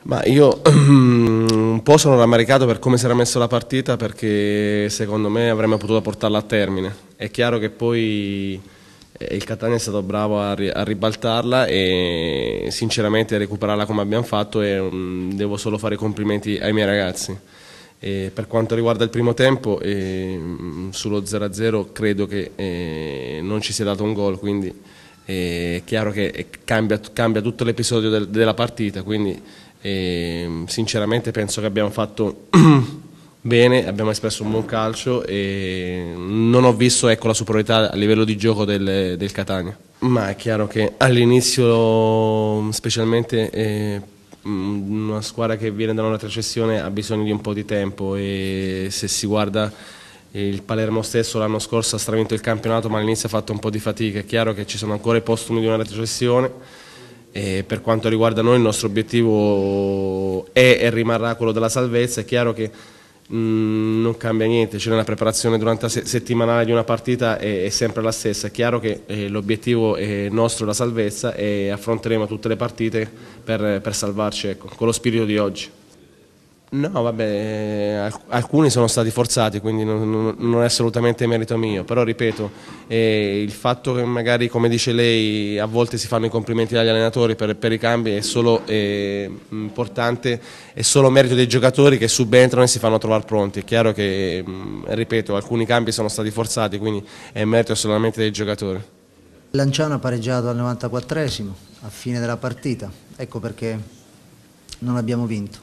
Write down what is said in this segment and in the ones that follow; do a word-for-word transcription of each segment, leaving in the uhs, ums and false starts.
Ma io un po' sono rammaricato per come si era messa la partita, perché secondo me avremmo potuto portarla a termine. È chiaro che poi eh, il Catania è stato bravo a, ri- a ribaltarla e sinceramente a recuperarla come abbiamo fatto, e um, devo solo fare i complimenti ai miei ragazzi. E per quanto riguarda il primo tempo, eh, sullo zero a zero credo che eh, non ci sia dato un gol, quindi è chiaro che cambia, cambia tutto l'episodio del, della partita, quindi eh, sinceramente penso che abbiamo fatto bene, abbiamo espresso un buon calcio e non ho visto, ecco, la superiorità a livello di gioco del, del Catania. Ma è chiaro che all'inizio, specialmente eh, una squadra che viene da una retrocessione ha bisogno di un po' di tempo, e se si guarda il Palermo stesso l'anno scorso ha stravinto il campionato, ma all'inizio ha fatto un po' di fatica. È chiaro che ci sono ancora i postumi di una retrocessione, e per quanto riguarda noi il nostro obiettivo è e rimarrà quello della salvezza. È chiaro che mh, non cambia niente, cioè nella preparazione durante la se settimanale di una partita è, è sempre la stessa. È chiaro che eh, l'obiettivo è nostro, la salvezza, e affronteremo tutte le partite per, per salvarci, ecco, con lo spirito di oggi. No, vabbè, alcuni sono stati forzati, quindi non, non è assolutamente merito mio, però ripeto, eh, il fatto che magari, come dice lei, a volte si fanno i complimenti agli allenatori per, per i cambi è solo eh, importante, è solo merito dei giocatori che subentrano e si fanno trovare pronti. È chiaro che, ripeto, alcuni cambi sono stati forzati, quindi è merito solamente dei giocatori. Lanciano ha pareggiato al novantaquattresimo, a fine della partita, ecco perché non abbiamo vinto.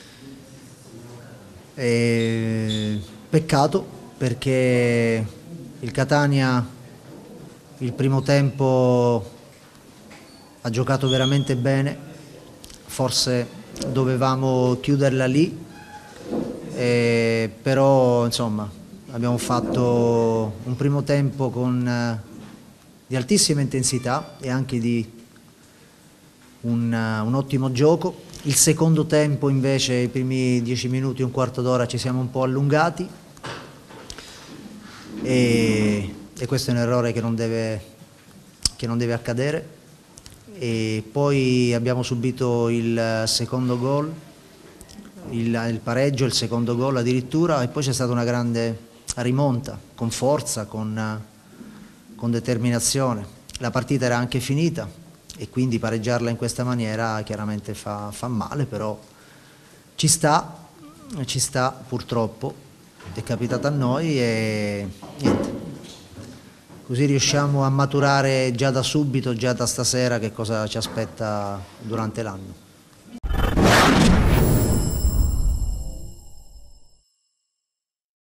E peccato, perché il Catania il primo tempo ha giocato veramente bene, forse dovevamo chiuderla lì, eh, però insomma abbiamo fatto un primo tempo con, eh, di altissima intensità e anche di un, uh, un ottimo gioco. Il secondo tempo invece, i primi dieci minuti, un quarto d'ora, ci siamo un po' allungati e, e questo è un errore che non deve, che non deve accadere. E poi abbiamo subito il secondo gol, il, il pareggio, il secondo gol addirittura, e poi c'è stata una grande rimonta con forza, con, con determinazione. La partita era anche finita e quindi pareggiarla in questa maniera chiaramente fa, fa male, però ci sta, ci sta purtroppo, è capitato a noi e niente. Così riusciamo a maturare già da subito, già da stasera, che cosa ci aspetta durante l'anno.